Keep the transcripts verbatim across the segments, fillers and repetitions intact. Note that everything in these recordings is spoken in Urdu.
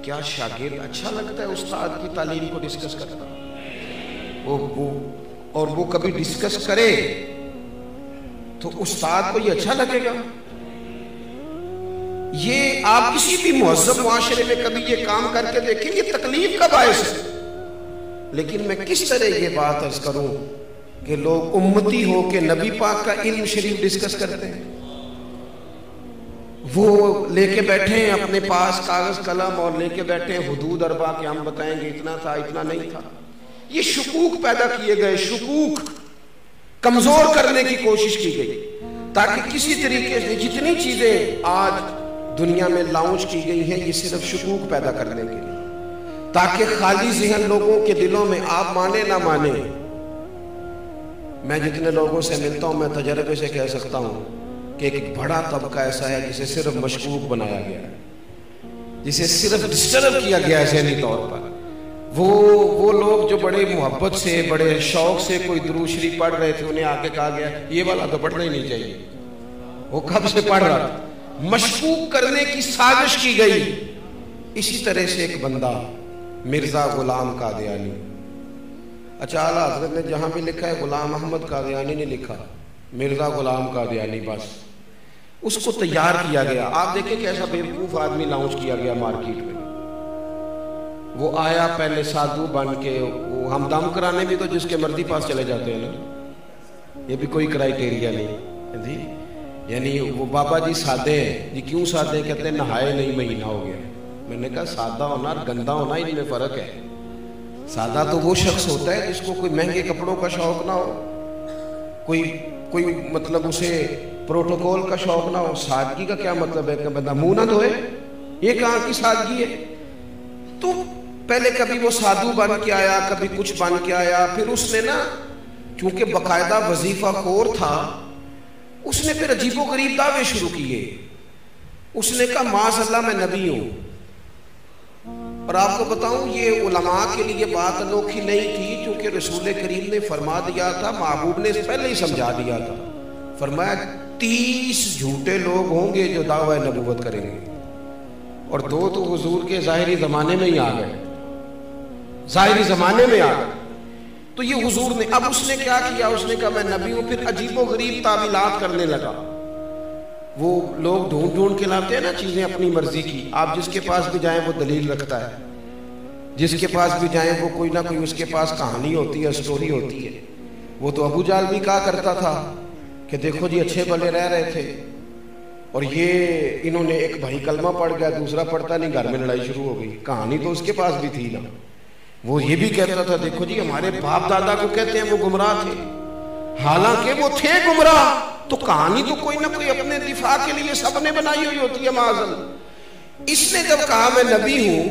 کیا شاگرد اچھا لگتا ہے استاد کی تعلیم کو ڈسکس کرتا؟ وہ وہ اور وہ کبھی ڈسکس کرے تو استاد کو یہ اچھا لگے گا؟ یہ آپ کسی بھی مہذب معاشرے میں کبھی یہ کام کر کے دیکھیں، یہ تکلیف کا باعث ہے۔ لیکن میں کس طرح یہ بات عرض کروں کہ لوگ امتی ہو کے نبی پاک کا علم شریف ڈسکس کرتے ہیں، وہ لے کے بیٹھے ہیں اپنے پاس کاغذ قلم اور لے کے بیٹھے ہیں حدود اربع کہ ہم بتائیں گے اتنا تھا اتنا نہیں تھا۔ یہ شکوک پیدا کیے گئے، شکوک کمزور کرنے کی کوشش کی گئی تاکہ کسی طریقے سے جتنی چیزیں آج دنیا میں لانچ کی گئی ہیں یہ صرف شکوک پیدا کرنے کے لیے، تاکہ خالی ذہن لوگوں کے دلوں میں، آپ مانے نہ مانے، میں جتنے لوگوں سے ملتا ہوں میں تجربے سے کہہ سکتا ہوں کہ ایک بڑا طبقہ ایسا ہے جسے صرف مشکوک بنایا گیا ہے، جسے صرف ڈسٹرب کیا گیا ہے ذہنی طور پر۔ وہ وہ لوگ جو بڑے محبت سے، بڑے شوق سے کوئی درود شریف پڑھ رہے تھے، انہیں آگے کہا گیا یہ والا تو پڑھنا ہی نہیں چاہیے، وہ کب سے پڑھ رہا تھا، مشکوک کرنے کی سازش کی گئی۔ اسی طرح سے ایک بندہ مرزا غلام قادیانی، اچھا اعلیٰ حضرت نے جہاں بھی لکھا ہے غلام احمد قادیانی نہیں لکھا، مرزا غلام قادیانی بس، اس کو تیار کیا گیا۔ آپ دیکھیں کیسا بیوقوف آدمی لانچ کیا گیا مارکیٹ میں۔ وہ آیا پہلے سادھو بن کے، وہ ہم دم کرانے بھی تو جس کے مرضی پاس چلے جاتے ہیں نا، یہ بھی کوئی کرائیٹیریا نہیں جی، یعنی وہ بابا جی سادے ہیں جی، کیوں سادے ہیں؟ کہتے ہیں نہائے نہیں مہینہ ہو گیا۔ میں نے کہا سادہ ہونا اور گندا ہونا ان میں فرق ہے۔ سادہ تو وہ شخص ہوتا ہے جس کو کوئی مہنگے کپڑوں کا شوق نہ ہو، کوئی کوئی مطلب اسے پروٹوکول کا شوق نہ ہو۔ سادگی کا کیا مطلب ہے کہ بندہ منہ نہ دھوئے؟ یہ کہاں کی سادگی ہے؟ تو پہلے کبھی وہ سادھو بن کے آیا، کبھی کچھ بن کے آیا، پھر اس نے نا چونکہ باقاعدہ وظیفہ خور تھا، اس نے پھر عجیب و غریب دعوے شروع کیے۔ اس نے کہا معاذ اللہ میں نبی ہوں، اور آپ کو بتاؤں یہ علماء کے لیے بات انوکھی نہیں تھی، چونکہ رسول کریم نے فرما دیا تھا، محبوب نے پہلے ہی سمجھا دیا تھا، فرمایا تیس جھوٹے لوگ ہوں گے جو دعوی نبوت کریں گے، اور دو تو حضور کے ظاہری زمانے میں ہی آ گئے، ظاہری زمانے میں آ گئے۔ تو یہ حضور نے، اب اس نے کیا کیا؟ اس نے کہا میں نبی ہوں، پھر عجیب و غریب تعویلات کرنے لگا۔ وہ لوگ ڈھونڈ ڈھونڈ کے لاتے ہیں نا چیزیں اپنی مرضی کی، آپ جس کے پاس بھی جائیں وہ دلیل رکھتا ہے، جس کے پاس بھی جائیں وہ کوئی نہ کوئی اس کے پاس کہانی ہوتی ہے، سٹوری ہوتی ہے۔ وہ تو ابو جہل بھی کہا کرتا تھا کہ دیکھو جی اچھے بھلے رہ رہے تھے، اور یہ انہوں نے ایک بھائی کلمہ پڑھ گیا، دوسرا پڑھتا نہیں، گھر میں لڑائی شروع ہو گئی۔ کہانی تو اس کے پاس بھی تھی نا۔ وہ یہ بھی کہتا تھا دیکھو جی ہمارے باپ دادا کو کہتے ہیں وہ گمراہ تھے، حالانکہ وہ تھے گمراہ۔ تو کہانی تو کوئی نہ کوئی اپنے دفاع کے لیے سب نے بنائی ہوئی ہوتی ہے معاذ اللہ۔ اس نے جب کہا میں نبی ہوں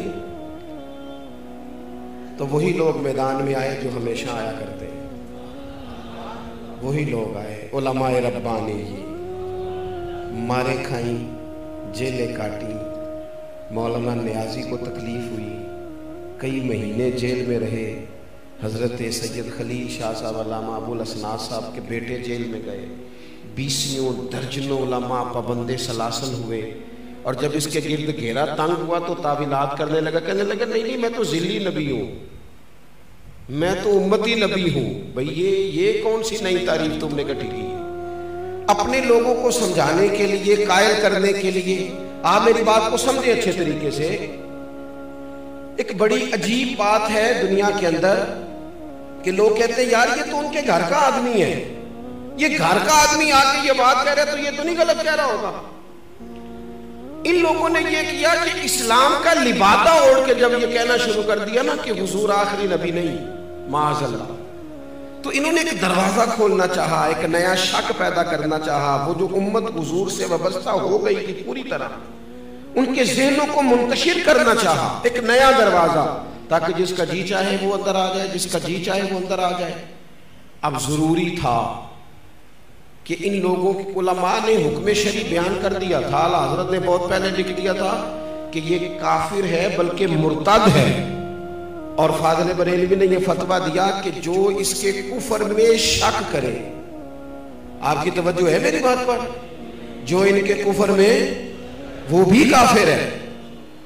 تو وہی لوگ میدان میں آئے جو ہمیشہ آیا کرتے ہیں، وہی لوگ آئے، علماء ربانی جی، مارے کھائیں، جیلیں کاٹی، مولانا نیازی کو تکلیف ہوئی، کئی مہینے جیل میں رہے، حضرت سید خلیل شاہ صاحب علامہ ابو الاسناد صاحب کے بیٹے جیل میں گئے، بیسیوں درجنوں علماء پابند سلاسل ہوئے، اور جب اس کے گرد گھیرا تنگ ہوا تو تعویلات کرنے لگا، کہنے لگا نہیں نہیں میں تو ذلی نبی ہوں، میں تو امتی نبی ہوں۔ بھئی یہ یہ کون سی نئی تعریف تم نے کٹھی کی؟ اپنے لوگوں کو سمجھانے کے لیے، قائل کرنے کے لیے، آپ میری بات کو سمجھیں اچھے طریقے سے۔ ایک بڑی عجیب بات ہے دنیا کے اندر کہ لوگ کہتے ہیں یار یہ تو ان کے گھر کا آدمی ہے، یہ گھر کا آدمی آ کے یہ بات کہہ رہا ہے تو یہ تو نہیں غلط کہہ رہا ہوگا۔ ان لوگوں نے یہ کیا کہ اسلام کا لبادہ اوڑھ کے جب یہ کہنا شروع کر دیا نا کہ حضور آخری نبی نہیں، معاذ اللہ، تو انہوں نے ایک دروازہ کھولنا چاہا، ایک نیا شک پیدا کرنا چاہا۔ وہ جو امت حضور سے وابستہ ہو گئی تھی پوری طرح، ان کے ذہنوں کو منتشر کرنا چاہا، ایک نیا دروازہ، تاکہ جس کا جی چاہے وہ اندر آ جائے، جس کا جی چاہے وہ اندر آ جائے۔ اب ضروری تھا کہ ان لوگوں کے علماء نے حکم شرعی بیان کر دیا تھا، اعلیٰ حضرت نے بہت پہلے لکھ دیا تھا کہ یہ کافر ہے بلکہ مرتد ہے، اور فاضل بریلوی نے یہ فتویٰ دیا کہ جو اس کے کفر میں شک کرے، آپ کی توجہ ہے میری بات پر، جو ان کے کفر میں وہ بھی کافر ہے۔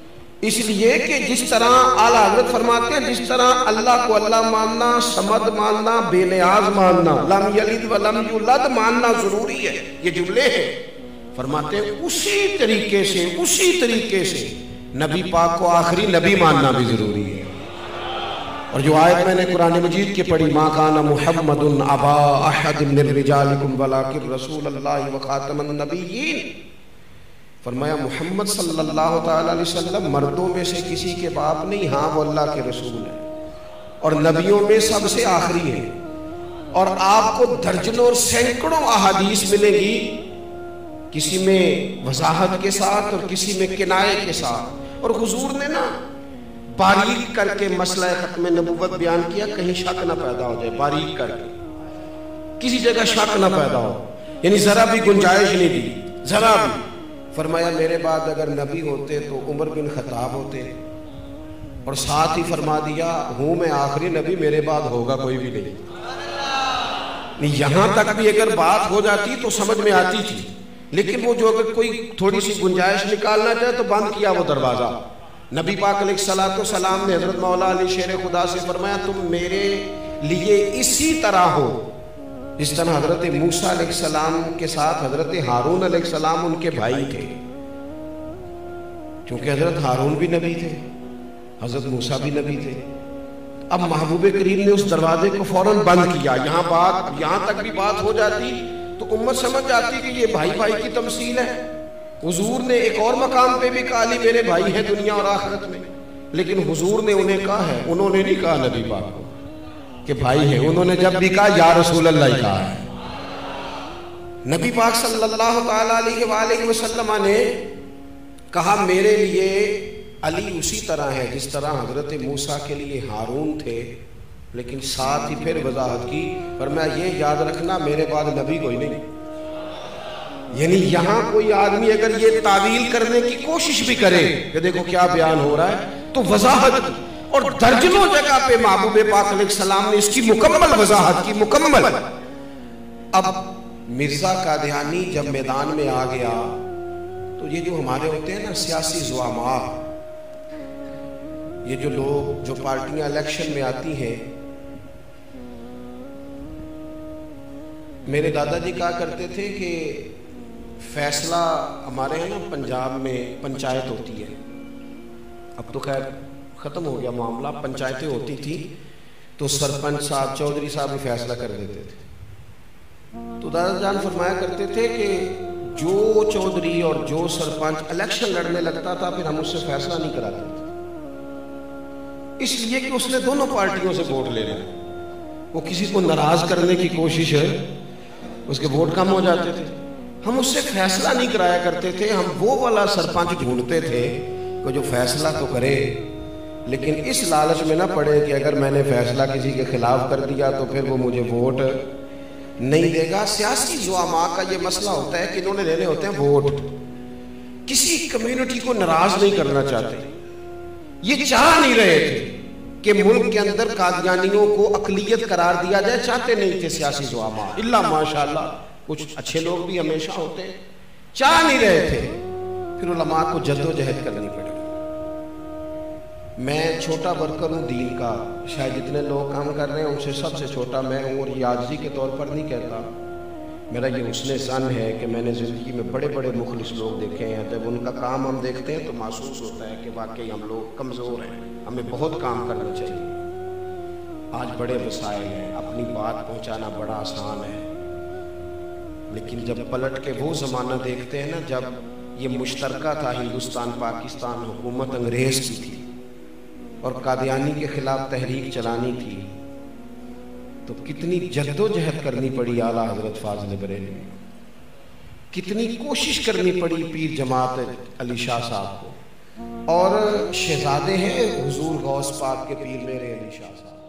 اس لیے کہ جس طرح اعلیٰ حضرت فرماتے ہیں جس طرح اللہ کو اللہ ماننا، صمد ماننا، بے نیاز ماننا، لم یلد ولم یولد ماننا ضروری ہے، یہ جملے ہیں، فرماتے ہیں اسی طریقے سے اسی طریقے سے نبی پاک کو آخری نبی ماننا بھی ضروری ہے۔ اور جو آیت میں نے قرآن مجید کی پڑھی، ما کان محمد ابا احد من رجالکم ولکن رسول اللہ وخاتم النبیین، فرمایا محمد صلی اللہ تعالی علیہ وسلم مردوں میں سے کسی کے باپ نہیں، ہاں وہ اللہ کے رسول ہیں اور نبیوں میں سب سے آخری ہیں۔ اور آپ کو درجنوں اور سینکڑوں احادیث ملے گی، کسی میں وضاحت کے ساتھ اور کسی میں کنایے کے ساتھ، اور حضور نے نا باریک کر کے مسئلہ ختم نبوت بیان کیا، کہیں شک نہ پیدا ہو جائے، باریک کر کے کسی جگہ شک نہ پیدا ہو، یعنی ذرا بھی گنجائش نہیں دی، ذرا بھی۔ فرمایا میرے بعد اگر نبی ہوتے تو عمر بن خطاب ہوتے، اور ساتھ ہی فرما دیا ہوں میں آخری نبی، میرے بعد ہوگا کوئی بھی نہیں۔ یہاں تک بھی اگر بات ہو جاتی تو سمجھ میں آتی تھی، لیکن وہ جو اگر کوئی تھوڑی سی گنجائش نکالنا چاہے تو بند کیا وہ دروازہ۔ نبی پاک علیہ الصلوۃ والسلام نے حضرت مولا علی شیر خدا سے فرمایا تم میرے لیے اسی طرح ہو جس طرح حضرت موسیٰ علیہ السلام کے ساتھ حضرت ہارون علیہ السلام ان کے بھائی تھے، کیونکہ حضرت ہارون بھی نبی تھے، حضرت موسیٰ بھی نبی تھے۔ اب محبوب کریم نے اس دروازے کو فوراً بند کیا، یہاں بات یہاں تک بھی بات ہو جاتی تو امت سمجھ جاتی کہ یہ بھائی بھائی کی تمثیل ہے۔ حضور نے ایک اور مقام پہ بھی کہا لی میرے بھائی ہیں دنیا اور آخرت میں، لیکن حضور نے انہیں کہا ہے، انہوں نے نہیں کہا نبی پاک کو کہ بھائی ہیں، انہوں نے جب بھی کہا یا رسول اللہ ہی کہا ہے۔ نبی پاک صلی اللہ تعالیٰ علیہ وآلہ وسلم نے کہا میرے لیے علی اسی طرح ہے جس طرح حضرت موسیٰ کے لیے ہارون تھے، لیکن ساتھ ہی پھر وضاحت کی، فرمایا یہ یاد رکھنا میرے بعد نبی کوئی نہیں۔ یعنی یہاں کوئی آدمی اگر یہ تعویل کرنے کی کوشش بھی کرے کہ دیکھو کیا بیان ہو رہا ہے، تو وضاحت اور درجنوں جگہ پہ محبوب پاک علیہ السلام نے اس کی مکمل وضاحت کی، مکمل۔ اب مرزا قادیانی جب میدان میں آ گیا تو یہ جو ہمارے ہوتے ہیں نا سیاسی زعماء، یہ جو لوگ جو پارٹیاں الیکشن میں آتی ہیں، میرے دادا جی کہا کرتے تھے کہ فیصلہ ہمارے ہیں نا پنجاب میں پنچایت ہوتی ہے، اب تو خیر ختم ہو گیا معاملہ، پنچایتیں ہوتی تھی تو سرپنچ صاحب چودھری صاحب بھی فیصلہ کر دیتے تھے۔ تو دادا جان فرمایا کرتے تھے کہ جو چودھری اور جو سرپنچ الیکشن لڑنے لگتا تھا پھر ہم اس سے فیصلہ نہیں کراتے تھے، اس لیے کہ اس نے دونوں پارٹیوں سے ووٹ لے لیا، وہ کسی کو ناراض کرنے کی کوشش ہے، اس کے ووٹ کم ہو جاتے تھے۔ ہم اس سے فیصلہ نہیں کرایا کرتے تھے، ہم وہ والا سرپنچ ڈھونڈتے تھے کہ جو فیصلہ تو کرے لیکن اس لالچ میں نہ پڑے کہ اگر میں نے فیصلہ کسی کے خلاف کر دیا تو پھر وہ مجھے ووٹ نہیں دے گا۔ سیاسی زعماء کا یہ مسئلہ ہوتا ہے کہ انہوں نے لینے ہوتے ہیں ووٹ، کسی کمیونٹی کو ناراض نہیں کرنا چاہتے، یہ چاہ نہیں رہے تھے کہ ملک کے اندر قادیانیوں کو اقلیت قرار دیا جائے، چاہتے نہیں تھے سیاسی زعماء، اللہ ماشاءاللہ کچھ اچھے لوگ بھی ہمیشہ ہوتے ہیں، چاہ نہیں رہے تھے۔ پھر علماء کو جد و جہد کرنی پڑی۔ میں چھوٹا ورکر ہوں دین کا، شاید جتنے لوگ کام کر رہے ہیں ان سے سب سے چھوٹا میں ہوں، اور یہ عاجزی کے طور پر نہیں کہتا، میرا یہ حسن ظن ہے کہ میں نے زندگی میں بڑے بڑے مخلص لوگ دیکھے ہیں، جب ان کا کام ہم دیکھتے ہیں تو محسوس ہوتا ہے کہ واقعی ہم لوگ کمزور ہیں، ہمیں بہت کام کرنا چاہیے۔ آج بڑے وسائل ہیں، اپنی بات پہنچانا بڑا آسان ہے، لیکن جب پلٹ کے وہ زمانہ دیکھتے ہیں نا جب یہ مشترکہ تھا، ہندوستان پاکستان حکومت انگریز کی تھی اور قادیانی کے خلاف تحریک چلانی تھی، تو کتنی جد و جہد کرنی پڑی اعلیٰ حضرت فاضل بریلوی، کتنی کوشش کرنی پڑی پیر جماعت علی شاہ صاحب کو، اور شہزادے ہیں حضور غوث پاک کے پیر میرے علی شاہ صاحب۔